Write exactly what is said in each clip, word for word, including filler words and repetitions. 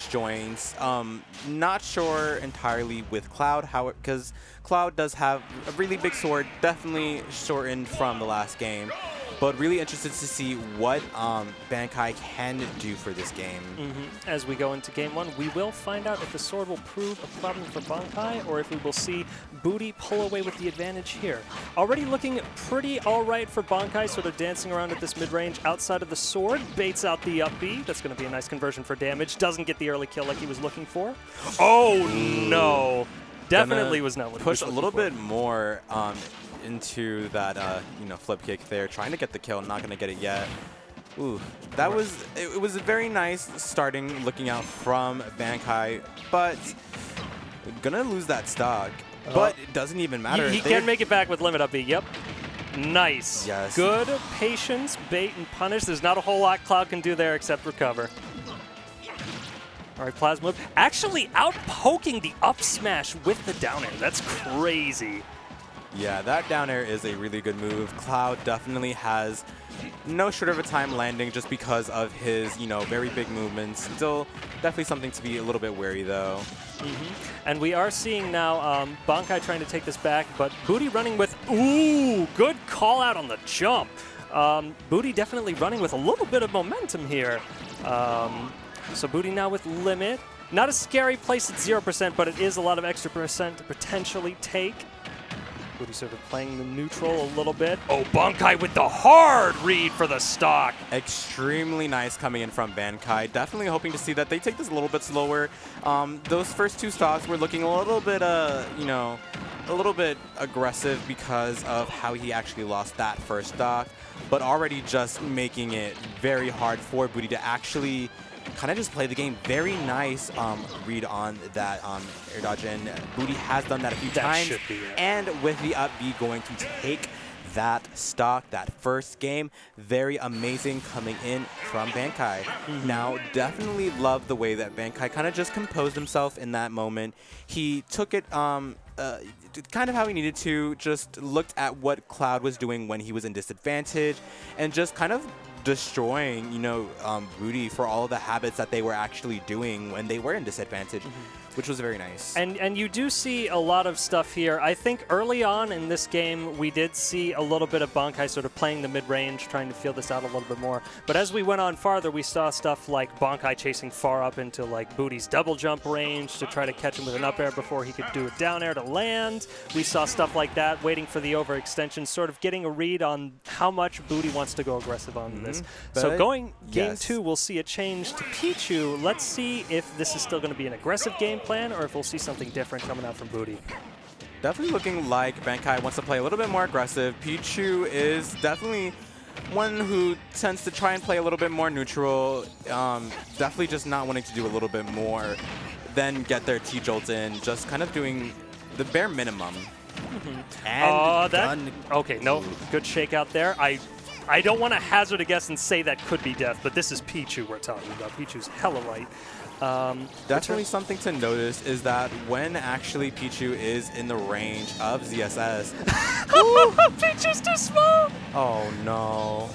joins. Um, not sure entirely with Cloud, how because Cloud does have a really big sword, definitely shortened from the last game. But really interested to see what um, Bankai can do for this game. Mm-hmm. As we go into game one, we will find out if the sword will prove a problem for Bankai or if we will see Booty pull away with the advantage here. Already looking pretty all right for Bankai, sort of dancing around at this mid-range outside of the sword. Baits out the up B. That's going to be a nice conversion for damage. Doesn't get the early kill like he was looking for. Oh, no. Definitely was not what he was looking for. Push a little bit more um, into that, uh, you know, flip kick there, trying to get the kill, not going to get it yet. Ooh, that was, it, it was a very nice starting looking out from Bankai, but gonna lose that stock. Uh, but it doesn't even matter. He, he can make it back with limit up B, yep. Nice. Yes. Good patience, bait and punish. There's not a whole lot Cloud can do there except recover. All right, Plasma actually out poking the up smash with the down air. That's crazy. Yeah, that down air is a really good move. Cloud definitely has no short of a time landing just because of his, you know, very big movements. Still definitely something to be a little bit wary, though. Mm-hmm. And we are seeing now um, Bankai trying to take this back, but Booty running with, ooh, good call out on the jump. Um, Booty definitely running with a little bit of momentum here. Um, so Booty now with limit. Not a scary place at zero percent, but it is a lot of extra percent to potentially take. Booty sort of playing the neutral a little bit. Oh, Bankai with the hard read for the stock. Extremely nice coming in from Bankai. Definitely hoping to see that they take this a little bit slower. Um, those first two stocks were looking a little bit, uh, you know, a little bit aggressive because of how he actually lost that first stock, but already just making it very hard for Booty to actually kind of just play the game. Very nice um, read on that um, air dodge, and Booty has done that a few that times. Should be it. And with the up B going to take that stock, that first game, very amazing coming in from Bankai. Mm-hmm. Now, definitely love the way that Bankai kind of just composed himself in that moment. He took it um, uh, kind of how he needed to, just looked at what Cloud was doing when he was in disadvantage, and just kind of destroying, you know, um, Booty for all of the habits that they were actually doing when they were in disadvantage, mm-hmm. which was very nice. And and you do see a lot of stuff here. I think early on in this game, we did see a little bit of Bankai sort of playing the mid-range, trying to feel this out a little bit more. But as we went on farther, we saw stuff like Bankai chasing far up into like Booty's double jump range to try to catch him with an up air before he could do a down air to land. We saw stuff like that, waiting for the overextension, sort of getting a read on how much Booty wants to go aggressive on mm-hmm. this. But so going game yes. two, we'll see a change to Pichu. Let's see if this is still going to be an aggressive game plan or if we'll see something different coming out from Booty. Definitely looking like Bankai wants to play a little bit more aggressive. Pichu is definitely one who tends to try and play a little bit more neutral. Um, definitely just not wanting to do a little bit more, then get their T-Jolt in, just kind of doing the bare minimum. Mm-hmm. And uh, that, done. Okay, no, good shakeout there. I I don't want to hazard a guess and say that could be death, but this is Pichu we're talking about. Pichu's hella light. Um, Definitely something to notice is that when actually Pichu is in the range of Z S S. Pichu's too small! Oh no.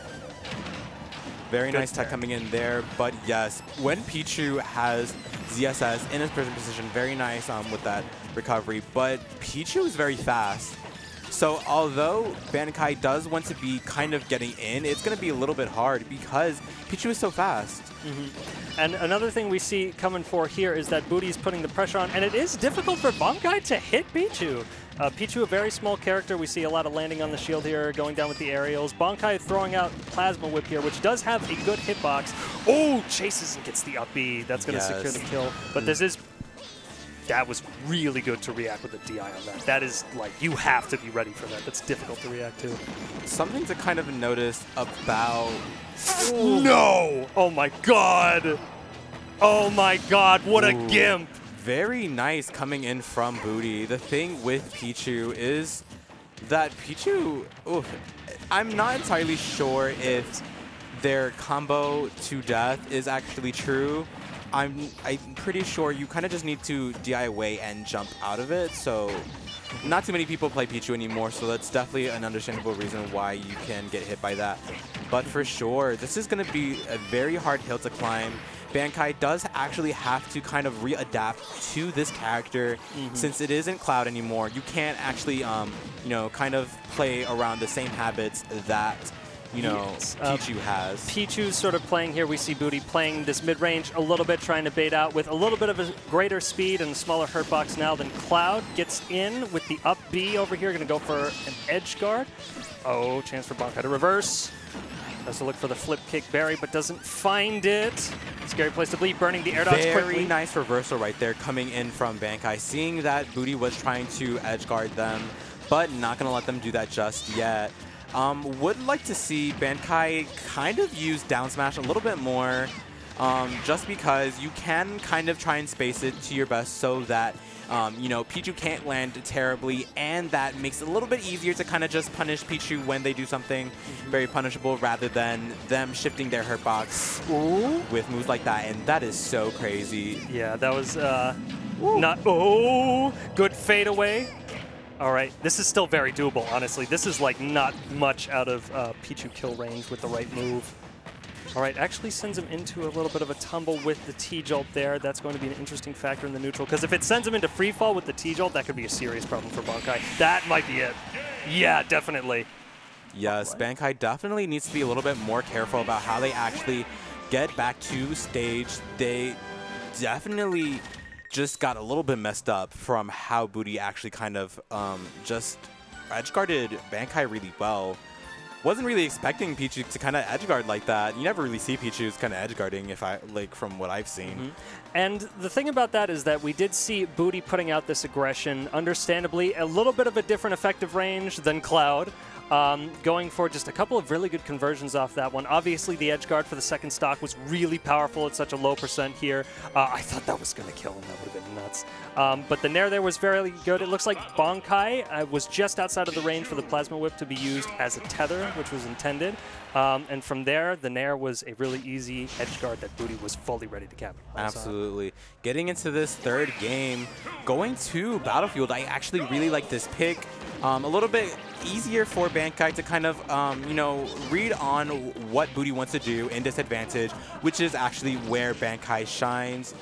Very Good nice tech coming in there, but yes, when Pichu has Z S S in his prison position, very nice um, with that recovery, but Pichu is very fast. So although Bankai does want to be kind of getting in, it's going to be a little bit hard because Pichu is so fast. Mm-hmm. And another thing we see coming for here is that Booty's putting the pressure on, and it is difficult for Bankai to hit Pichu. Uh, Pichu, a very small character. We see a lot of landing on the shield here, going down with the aerials. Bankai throwing out Plasma Whip here, which does have a good hitbox. Oh, chases and gets the up B. That's going to yes. secure the kill. But this is... That was really good to react with a D I on that. That is, like, you have to be ready for that. That's difficult to react to. Something to kind of notice about... Ooh. No! Oh, my God! Oh, my God, what Ooh. a gimp! Very nice coming in from Booty. The thing with Pichu is that Pichu... Ooh, I'm not entirely sure if their combo to death is actually true. I'm, I'm pretty sure you kind of just need to D I away and jump out of it. So not too many people play Pichu anymore, so that's definitely an understandable reason why you can get hit by that. But for sure, this is going to be a very hard hill to climb. Bankai does actually have to kind of readapt to this character. Mm-hmm. Since it isn't Cloud anymore. You can't actually, um, you know, kind of play around the same habits that, you know, yes. Pichu uh, has. Pichu's sort of playing here. We see Booty playing this mid-range a little bit, trying to bait out with a little bit of a greater speed and a smaller hurt box now than Cloud. Gets in with the up B over here. Going to go for an edge guard. Oh, chance for Bankai to reverse. Has to look for the flip kick Barry, but doesn't find it. Scary place to bleed, burning the air dodge Very quickly. nice reversal right there coming in from Bankai. Seeing that Booty was trying to edge guard them, but not going to let them do that just yet. Um, would like to see Bankai kind of use down smash a little bit more, um, just because you can kind of try and space it to your best so that Um, you know, Pichu can't land terribly, and that makes it a little bit easier to kind of just punish Pichu when they do something mm-hmm. very punishable rather than them shifting their hurt box Ooh. with moves like that, and that is so crazy. Yeah, that was uh, not... Oh, good fade away. All right, this is still very doable, honestly. This is like not much out of uh, Pichu kill range with the right move. All right, actually sends him into a little bit of a tumble with the T-Jolt there. That's going to be an interesting factor in the neutral, because if it sends him into free fall with the T-Jolt, that could be a serious problem for Bankai. That might be it. Yeah, definitely. Yes, Bankai definitely needs to be a little bit more careful about how they actually get back to stage. They definitely just got a little bit messed up from how Booty actually kind of um, just edge-guarded Bankai really well. Wasn't really expecting Pichu to kind of edgeguard like that. You never really see Pichu's kind of edgeguarding, if I like from what I've seen. Mm-hmm. And the thing about that is that we did see Booty putting out this aggression, understandably a little bit of a different effective range than Cloud. Um, going for just a couple of really good conversions off that one. Obviously, the edge guard for the second stock was really powerful at such a low percent here. Uh, I thought that was going to kill him. That would have been nuts. Um, but the Nair there was very good. It looks like Bankai uh, was just outside of the range for the Plasma Whip to be used as a tether, which was intended. Um, and from there, the Nair was a really easy edge guard that Booty was fully ready to capitalize Absolutely. On. Getting into this third game, going to Battlefield, I actually really like this pick. Um, a little bit easier for Bankai to kind of, um, you know, read on what Booty wants to do in disadvantage, which is actually where Bankai shines.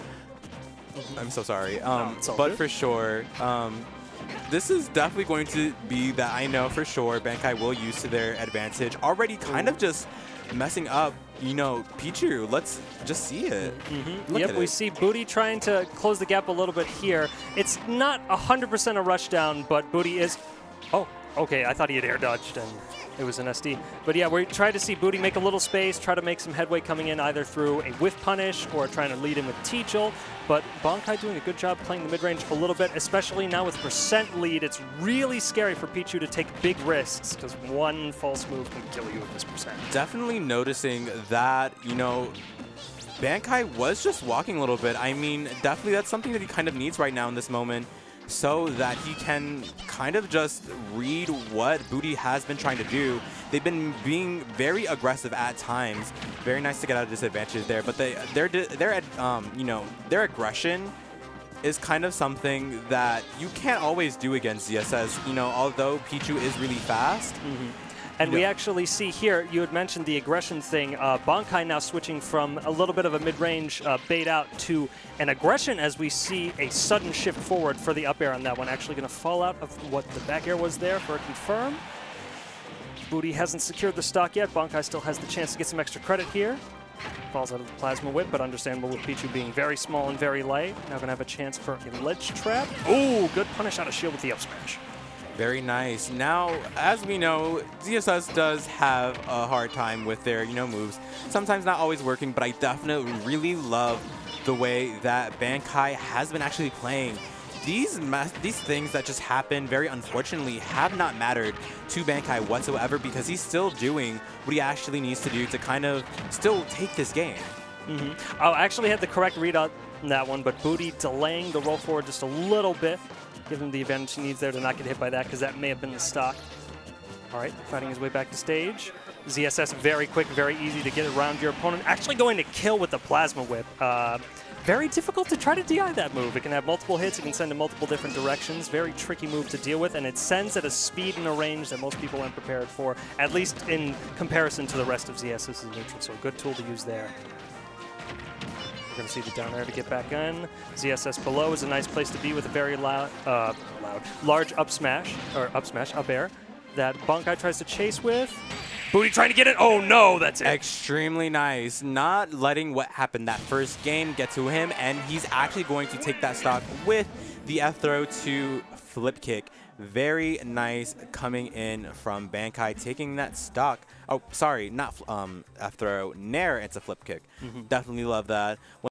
I'm so sorry. Um, no, but good. for sure, um, this is definitely going to be that I know for sure Bankai will use to their advantage. Already kind Ooh. of just messing up, you know, Pichu. Let's just see it. Mm-hmm. Yep, we it. see Booty trying to close the gap a little bit here. It's not one hundred percent a rush down, but Booty is... Oh, okay, I thought he had air dodged and it was an S D. But yeah, we try to see Booty make a little space, try to make some headway coming in either through a whiff punish or trying to lead in with T-Jolt. But Bankai doing a good job playing the mid-range a little bit, especially now with percent lead. It's really scary for Pichu to take big risks because one false move can kill you with this percent. Definitely noticing that, you know, Bankai was just walking a little bit. I mean, definitely that's something that he kind of needs right now in this moment, so that he can kind of just read what Booty has been trying to do. They've been being very aggressive at times. Very nice to get out of disadvantage there, but they, their, their, um, you know, their aggression is kind of something that you can't always do against Z S S. You know, although Pichu is really fast. Mm-hmm. And we actually see here, you had mentioned the aggression thing, uh, Bankai now switching from a little bit of a mid-range uh, bait out to an aggression as we see a sudden shift forward for the up air on that one. Actually going to fall out of what the back air was there for a confirm. Booty hasn't secured the stock yet. Bankai still has the chance to get some extra credit here. Falls out of the Plasma Whip, but understandable with Pichu being very small and very light. Now going to have a chance for a ledge trap. Ooh, good punish out of shield with the up smash. Very nice. Now, as we know, Z S S does have a hard time with their, you know, moves. Sometimes not always working, but I definitely really love the way that Bankai has been actually playing. These these things that just happen, very unfortunately, have not mattered to Bankai whatsoever because he's still doing what he actually needs to do to kind of still take this game. Mm-hmm. I actually had the correct read on that one, but Booty delaying the roll forward just a little bit. Give him the advantage he needs there to not get hit by that, because that may have been the stock. All right, fighting his way back to stage. Z S S very quick, very easy to get around your opponent. Actually going to kill with the Plasma Whip. Uh, very difficult to try to D I that move. It can have multiple hits. It can send in multiple different directions. Very tricky move to deal with, and it sends at a speed and a range that most people aren't prepared for, at least in comparison to the rest of ZSS's neutral. So a good tool to use there. going to see the down air to get back in. Z S S below is a nice place to be with a very loud, uh, loud, large up smash, or up smash, up air, that Bankai tries to chase with. Booty trying to get it. Oh, no, that's it. Extremely nice. Not letting what happened that first game get to him, and he's actually going to take that stock with the F throw to flip kick. Very nice coming in from Bankai, taking that stock. Oh, sorry, not um, F throw, Nair, it's a flip kick. Mm-hmm. Definitely love that.